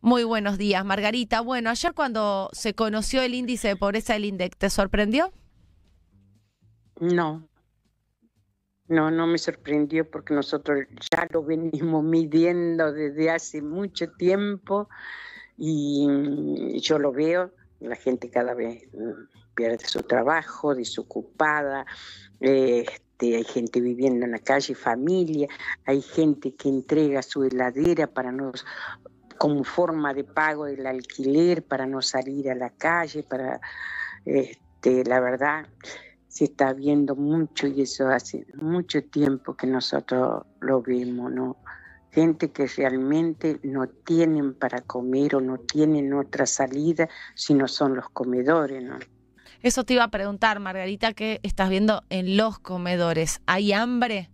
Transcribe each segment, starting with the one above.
Muy buenos días, Margarita. Bueno, ayer cuando se conoció el índice de pobreza del INDEC, ¿te sorprendió? No, no me sorprendió porque nosotros ya lo venimos midiendo desde hace mucho tiempo y yo lo veo, la gente cada vez pierde su trabajo, desocupada, hay gente viviendo en la calle, familia, hay gente que entrega su heladera como forma de pago del alquiler para no salir a la calle, la verdad se está viendo mucho y eso hace mucho tiempo que nosotros lo vemos, ¿no? Gente que realmente no tienen para comer o no tienen otra salida si no son los comedores, ¿no? Eso te iba a preguntar, Margarita, ¿qué estás viendo en los comedores? ¿Hay hambre?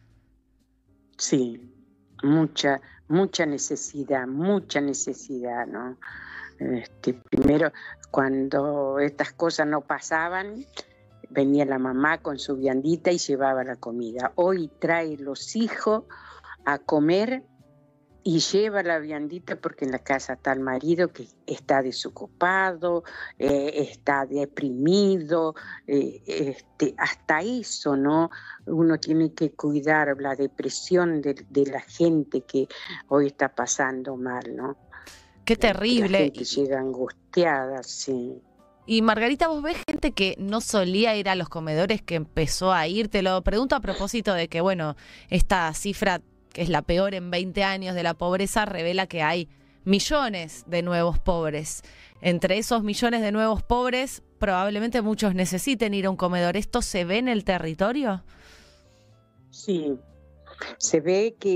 Sí, mucha necesidad, ¿no? Primero, cuando estas cosas no pasaban, venía la mamá con su viandita y llevaba la comida. Hoy trae los hijos a comer y lleva la viandita porque en la casa está el marido que está desocupado, está deprimido, hasta eso, ¿no? Uno tiene que cuidar la depresión de la gente que hoy está pasando mal, ¿no? Qué La terrible. gente llega angustiada, sí. Y Margarita, ¿vos ves gente que no solía ir a los comedores que empezó a ir? Te lo pregunto a propósito de que, bueno, esta cifra, que es la peor en 20 años de la pobreza, revela que hay millones de nuevos pobres. Entre esos millones de nuevos pobres, probablemente muchos necesiten ir a un comedor. ¿Esto se ve en el territorio? Sí, se ve que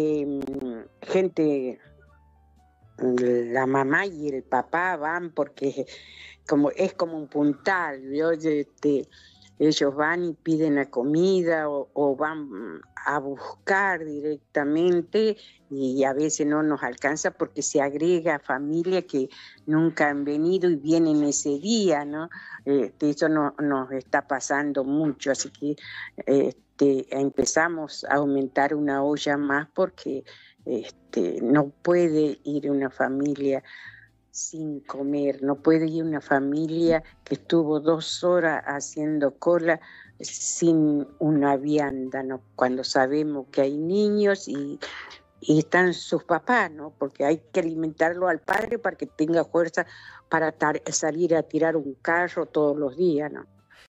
gente, la mamá y el papá van porque es como un puntal, ¿vio? Ellos van y piden la comida o van a buscar directamente y a veces no nos alcanza porque se agrega familia que nunca han venido y vienen ese día, ¿no? Eso nos está pasando mucho, así que empezamos a aumentar una olla más porque no puede ir una familia sin comer, no puede ir una familia que estuvo 2 horas haciendo cola sin una vianda, ¿no? Cuando sabemos que hay niños y están sus papás, ¿no? Porque hay que alimentarlo al padre para que tenga fuerza para salir a tirar un carro todos los días, ¿no?